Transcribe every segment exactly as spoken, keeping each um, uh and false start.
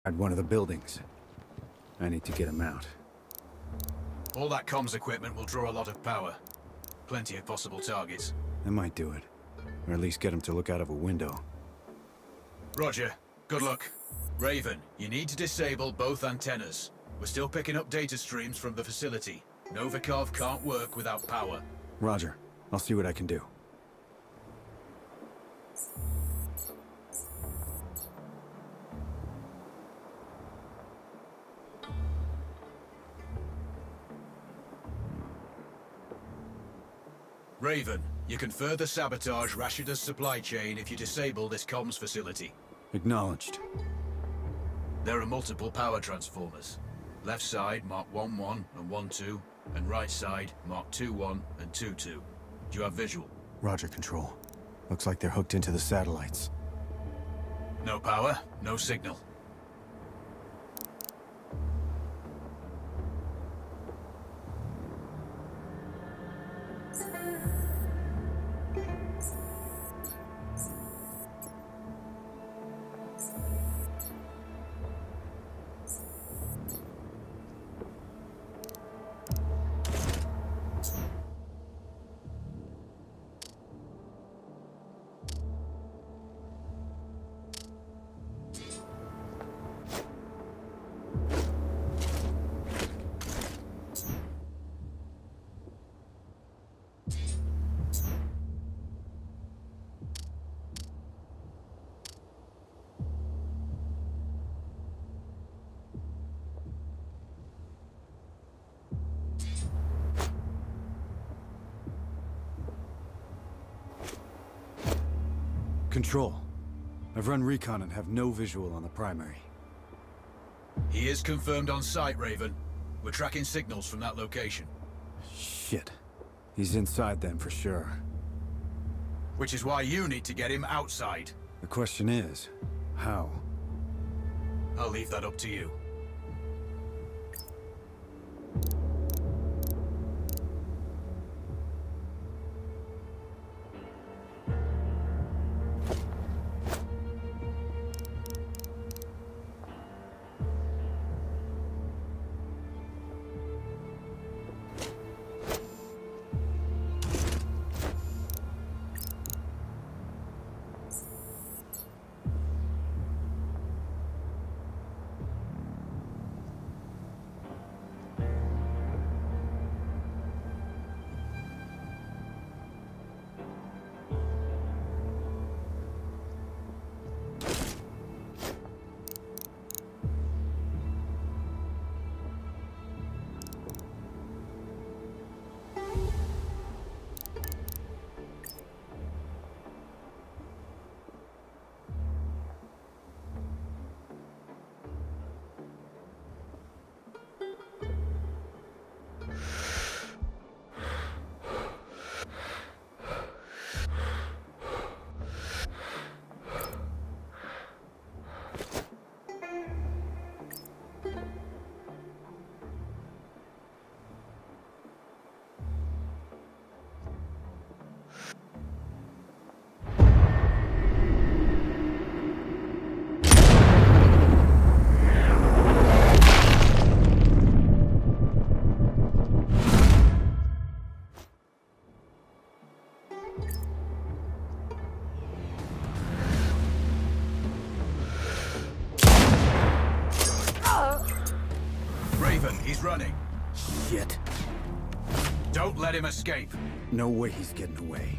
one of the buildings. I need to get him out. All that comms equipment will draw a lot of power. Plenty of possible targets. That might do it. Or at least get him to look out of a window. Roger. Good luck. Raven, you need to disable both antennas. We're still picking up data streams from the facility. Novikov can't work without power. Roger. I'll see what I can do. Raven, you can further sabotage Rashida's supply chain if you disable this comms facility. Acknowledged. There are multiple power transformers. Left side, mark one one and one two, and right side, mark two one and two two. Do you have visual? Roger, Control. Looks like they're hooked into the satellites. No power, no signal. Control. I've run recon and have no visual on the primary. He is confirmed on site, Raven. We're tracking signals from that location. Shit. He's inside then for sure. Which is why you need to get him outside. The question is, how? I'll leave that up to you. He's running. Shit. Don't let him escape. No way he's getting away.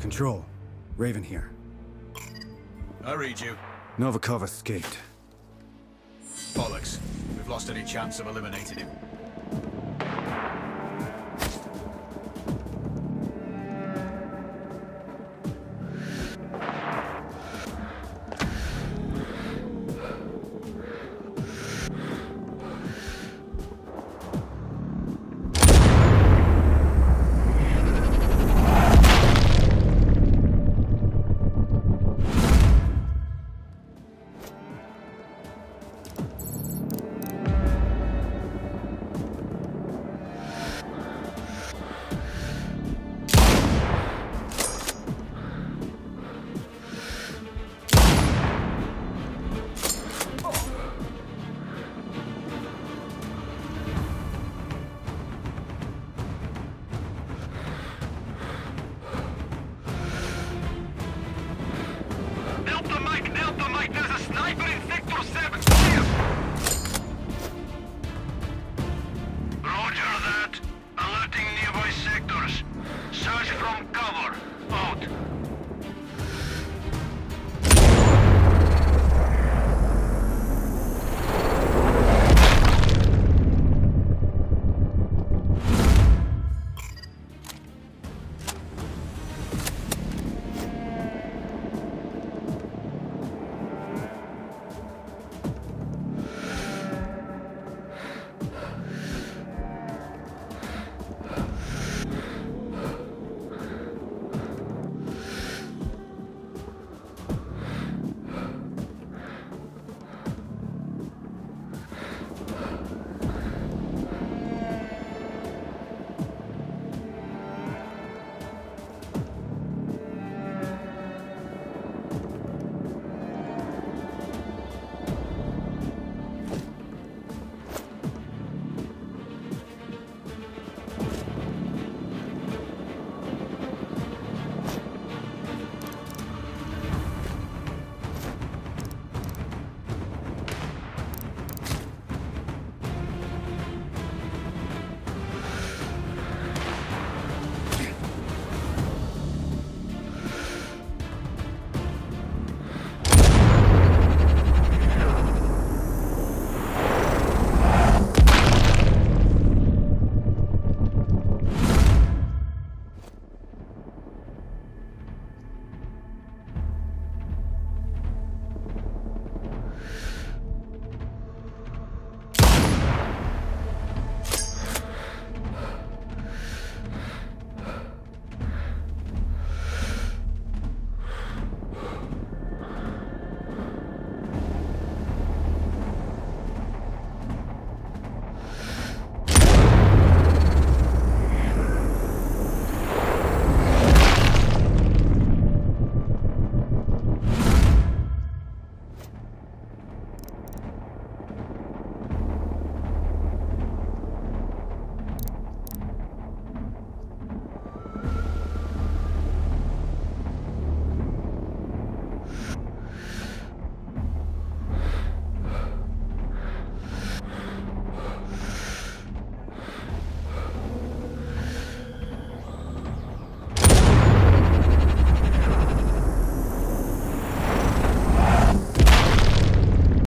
Control. Raven here. I read you. Novikov escaped. Bollocks. We've lost any chance of eliminating him.